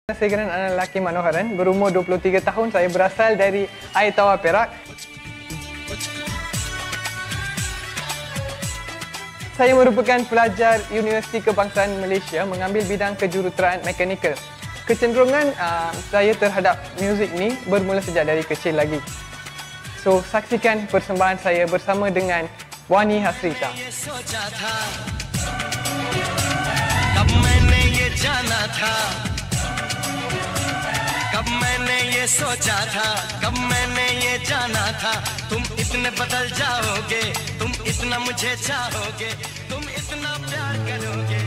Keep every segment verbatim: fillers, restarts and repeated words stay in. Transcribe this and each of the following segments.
Saya Geran anak lelaki Manoharan, berumur dua puluh tiga tahun. Saya berasal dari Air Tawar, Perak. Saya merupakan pelajar Universiti Kebangsaan Malaysia mengambil bidang kejuruteraan mekanikal. Kecenderungan uh, saya terhadap muzik ni bermula sejak dari kecil lagi. So, saksikan persembahan saya bersama dengan Wani Hasrita. कब मैंने ये सोचा था, कब मैंने ये जाना था, तुम इतने बदल जाओगे, तुम इतना मुझे चाहोगे, तुम इतना प्यार करोगे.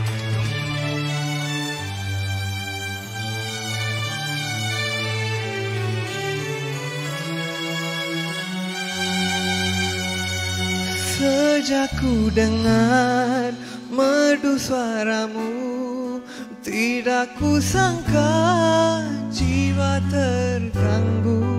Sejak ku dengar merdu suaramu, tidak ku sangka jiwa terganggu.